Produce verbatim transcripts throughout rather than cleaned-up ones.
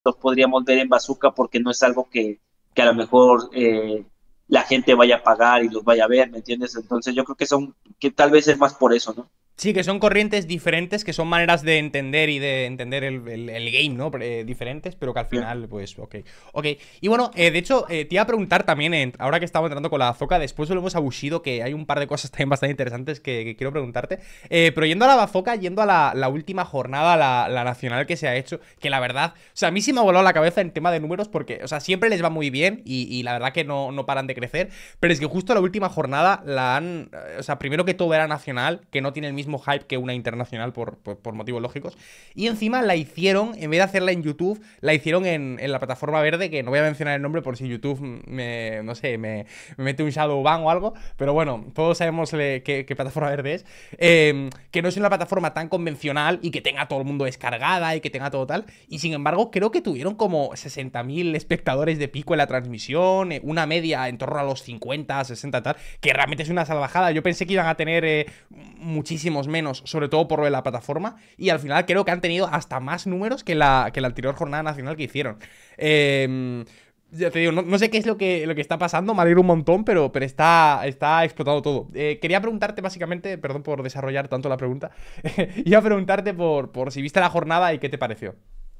los podríamos ver en Bazooka porque no es algo que, que a lo mejor eh, la gente vaya a pagar y los vaya a ver, ¿me entiendes? Entonces yo creo que son, que tal vez es más por eso, ¿no? Sí, que son corrientes diferentes, que son maneras de entender y de entender el, el- el game, ¿no? Eh, diferentes, pero que al Sí. final, pues, ok. Ok. Y bueno, eh, de hecho, eh, te iba a preguntar también, en- ahora que estamos entrando con la Bazooka, después volvemos a Bushido, que hay un par de cosas también bastante interesantes que, que quiero preguntarte. Eh, pero yendo a la Bazooka, yendo a la, la última jornada, la, la nacional que se ha hecho, que la verdad, o sea, a mí sí me ha volado la cabeza en tema de números, porque, o sea, siempre les va muy bien y, y la verdad que no, no paran de crecer, pero es que justo la última jornada la han, eh, o sea, primero que todo era nacional, que no tiene el mismo hype que una internacional por, por, por motivos lógicos. Y encima la hicieron, en vez de hacerla en YouTube, la hicieron en, en la plataforma verde, que no voy a mencionar el nombre por si YouTube me, no sé, me, me mete un shadow ban o algo. Pero bueno, todos sabemos le- qué, qué plataforma verde es. Eh, que no es una plataforma tan convencional y que tenga todo el mundo descargada y que tenga todo tal. Y sin embargo, creo que tuvieron como sesenta mil espectadores de pico en la transmisión, eh, una media en torno a los cincuenta, sesenta tal, que realmente es una salvajada. Yo pensé que iban a tener eh, muchísimos menos, sobre todo por lo de la plataforma, y al final creo que han tenido hasta más números que la, que la anterior jornada nacional que hicieron. Eh, ya te digo, no, no sé qué es lo que, lo que está pasando, me alegro un montón, pero, pero está, está explotado todo. Eh, quería preguntarte básicamente, perdón por desarrollar tanto la pregunta, iba a preguntarte por, por si viste la jornada y qué te pareció.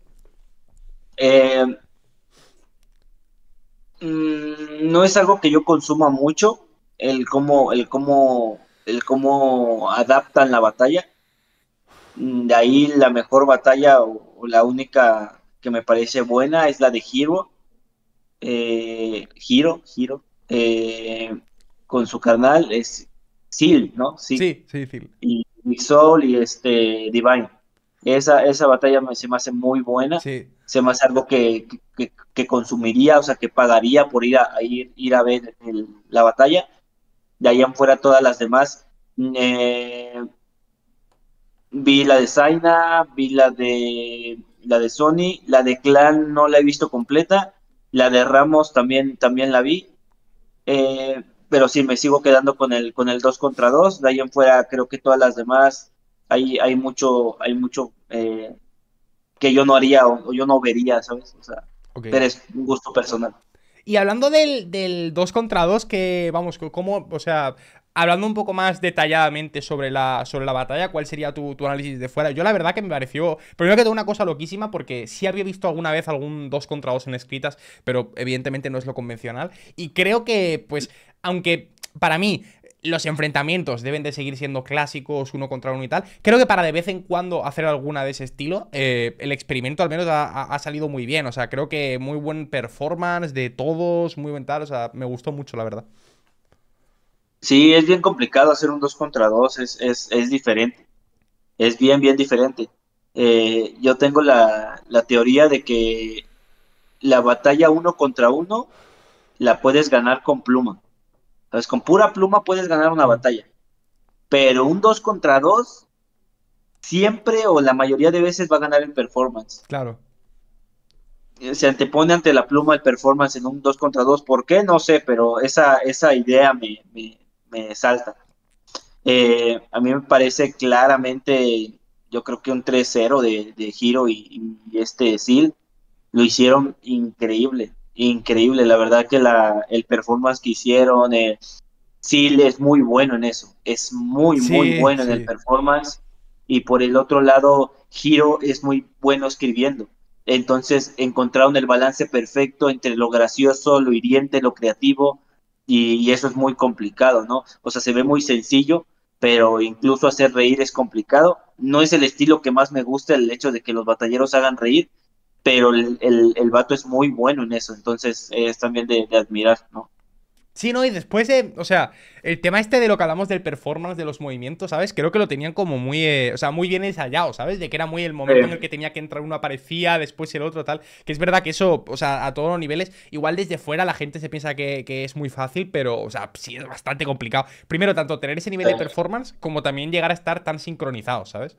Eh, mm, no es algo que yo consuma mucho, el cómo, el cómo, el cómo adaptan la batalla. Mm, De ahí la mejor batalla o, o la única que me parece buena es la de Hero, eh, Hero, Hero, eh, con su carnal es Seal, ¿no? Sí, Sí, sí, Phil. y Big Soul y este Divine. Esa, esa batalla me, se me hace muy buena, Sí. se me hace algo que, que, que consumiría, o sea, que pagaría por ir a, a ir, ir a ver el- la batalla. De ahí en fuera todas las demás. Eh, Vi la de Zaina, vi la de la de Sony, la de Clan no la he visto completa, la de Ramos también, también la vi, eh, pero sí me sigo quedando con el con el dos contra dos. De ahí en fuera creo que todas las demás hay, hay mucho, hay mucho eh, que yo no haría o, o yo no vería, ¿sabes? O sea, Ok. pero es un gusto personal. Y hablando del, del dos contra dos, que vamos, como, o sea, hablando un poco más detalladamente sobre la, sobre la batalla, ¿cuál sería tu, tu análisis de fuera? Yo la verdad que me pareció, primero que todo, una cosa loquísima, porque sí había visto alguna vez algún dos contra dos en escritas, pero evidentemente no es lo convencional. Y creo que, pues, aunque para mí los enfrentamientos deben de seguir siendo clásicos, uno contra uno y tal. Creo que para de vez en cuando hacer alguna de ese estilo, eh, el experimento al menos ha, ha- ha salido muy bien. O sea, creo que muy buen performance de todos, muy buen tal. O sea, me gustó mucho, la verdad. Sí, es bien complicado hacer un dos contra dos, es, es, es diferente. Es bien, bien diferente. Eh, yo tengo la, la teoría de que la batalla uno contra uno la puedes ganar con pluma. ¿Sabes? Con pura pluma puedes ganar una Mm, batalla. Pero un dos contra dos siempre o la mayoría de veces va a ganar el performance. claro. Eh, Se antepone ante la pluma el performance en un dos contra dos. ¿Por qué? No sé, pero esa, esa idea me, me, me salta. Eh, a mí me parece claramente, yo creo que un tres cero de, de Hiro y, y este Seal lo hicieron increíble, increíble. La verdad que la, el performance que hicieron, eh, Seal es muy bueno en eso, es muy, muy Sí, bueno en el sí. performance. Y por el otro lado, Hiro es muy bueno escribiendo. Entonces encontraron el balance perfecto entre lo gracioso, lo hiriente, lo creativo, y, y eso es muy complicado, ¿no? O sea, se ve muy sencillo, pero incluso hacer reír es complicado. No es el estilo que más me gusta, el hecho de que los batalleros hagan reír, pero el, el, el vato es muy bueno en eso, entonces es también de, de admirar, ¿no? Sí, no, y después de, o sea, el tema este de lo que hablamos del performance, de los movimientos, ¿sabes? Creo que lo tenían como muy, eh, o sea, muy bien ensayado, ¿sabes? De que era muy el momento en el Eh, que tenía que entrar uno aparecía, después el otro, tal. Que es verdad que eso, o sea, a todos los niveles, igual desde fuera la gente se piensa que, que es muy fácil, pero, o sea, sí es bastante complicado. Primero, tanto tener ese nivel de eh, performance, como también llegar a estar tan sincronizado, ¿sabes?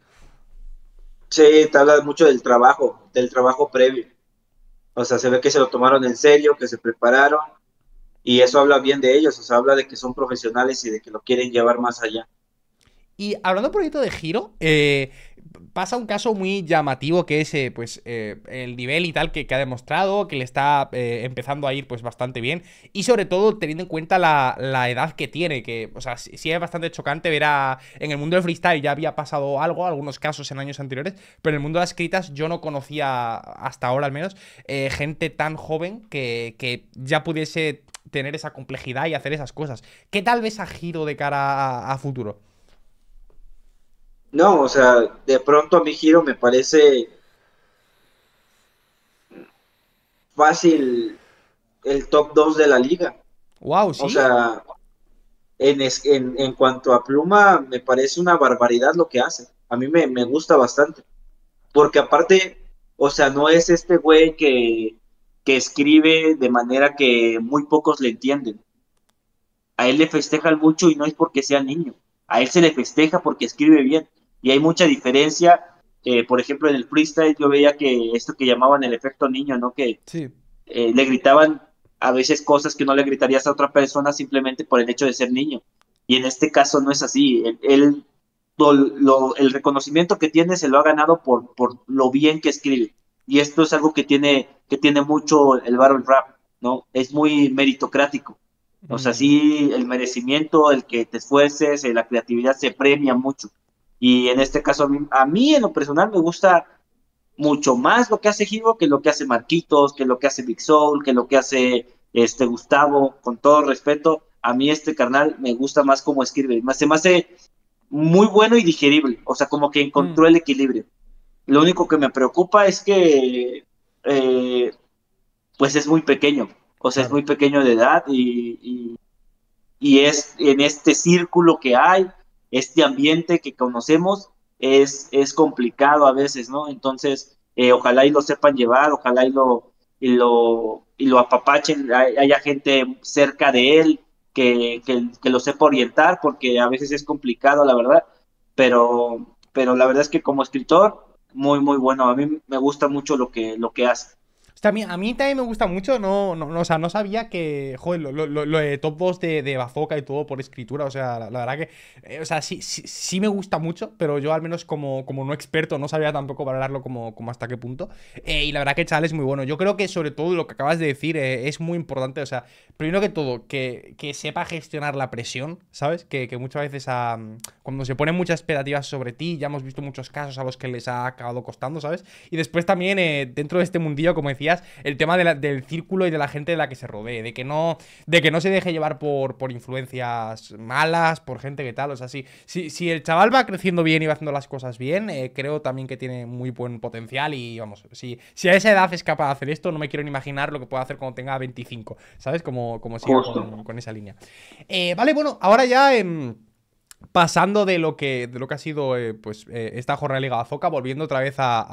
sí, te habla mucho del trabajo, del trabajo previo. O sea, se ve que se lo tomaron en serio, que se prepararon, y eso habla bien de ellos, o sea, habla de que son profesionales y de que lo quieren llevar más allá. Y hablando un poquito de Hiro, eh, pasa un caso muy llamativo que es eh, pues eh, el nivel y tal que, que ha demostrado, que le está eh, empezando a ir pues bastante bien. Y sobre todo teniendo en cuenta la, la edad que tiene, que, o sea, sí, sí es bastante chocante ver a... En el mundo del freestyle ya había pasado algo, algunos casos en años anteriores, pero en el mundo de las escritas yo no conocía, hasta ahora al menos, eh, gente tan joven que, que ya pudiese tener esa complejidad y hacer esas cosas. ¿Qué tal ves a Hiro de cara a, a futuro? No, o sea, de pronto a mi giro me parece fácil el top dos de la liga. Wow, O ¿sí? sea, en, es- en, en cuanto a pluma, me parece una barbaridad lo que hace. A mí me, me gusta bastante. Porque aparte, o sea, no es este güey que, que escribe de manera que muy pocos le entienden. A él le festejan mucho y no es porque sea niño. A él se le festeja porque escribe bien. Y hay mucha diferencia. Eh, por ejemplo, en el freestyle yo veía que esto que llamaban el efecto niño, ¿no? Que Sí. eh, le gritaban a veces cosas que no le gritarías a otra persona simplemente por el hecho de ser niño. Y en este caso no es así. Él, él lo, lo, el reconocimiento que tiene se lo ha ganado por, por lo bien que escribe. Y esto es algo que tiene, que tiene mucho el battle rap, ¿no? Es muy meritocrático. O sea, Mm, sí, el merecimiento, el que te esfuerces, eh, la creatividad se premia mucho. Y en este caso, a mí, a mí en lo personal me gusta mucho más lo que hace Hiro que lo que hace Marquitos, que lo que hace Big Soul, que lo que hace este Gustavo, con todo respeto, a mí este carnal me gusta más como escribe, más se me hace muy bueno y digerible, o sea, como que mm, encontró el equilibrio. Lo único que me preocupa es que eh, pues es muy pequeño, o sea, es claro. muy pequeño de edad y, y, y es en este círculo que hay, este ambiente que conocemos, es, es complicado a veces, ¿no? Entonces, eh, ojalá y lo sepan llevar, ojalá y lo, y lo, y lo apapachen, hay- haya gente cerca de él que, que, que lo sepa orientar, porque a veces es complicado, la verdad, pero, pero la verdad es que como escritor, muy, muy bueno, a mí me gusta mucho lo que, lo que hace. O sea, a mí, a mí también me gusta mucho, no, no, no, o sea, no sabía que, joder, lo, lo- lo- lo de top dos de, de Bazooka y todo por escritura, o sea, la, la verdad que, eh, o sea, sí, sí, sí me gusta mucho, pero yo al menos como, como no experto no sabía tampoco valorarlo como, como hasta qué punto. Eh, y la verdad que el chaval es muy bueno. Yo creo que sobre todo lo que acabas de decir eh, es muy importante, o sea, primero que todo, que, que sepa gestionar la presión, ¿sabes? Que, que muchas veces a, cuando se ponen muchas expectativas sobre ti, ya hemos visto muchos casos a los que les ha acabado costando, ¿sabes? Y después también, eh, dentro de este mundillo, como decías, el tema de la- del círculo y de la gente de la que se rodee, de que no, de que no se deje llevar por, por influencias malas, por gente que tal, o sea, si, si, si el chaval va creciendo bien y va haciendo las cosas bien, eh, creo también que tiene muy buen potencial y vamos, si, si a esa edad es capaz de hacer esto, no me quiero ni imaginar lo que pueda hacer cuando tenga veinticinco, ¿sabes? Como, como siga Justo. con, con esa línea. Eh, vale, bueno, ahora ya... em, pasando de lo que, de lo que ha sido eh, pues, eh, esta jornada de Liga Azoka, volviendo otra vez a,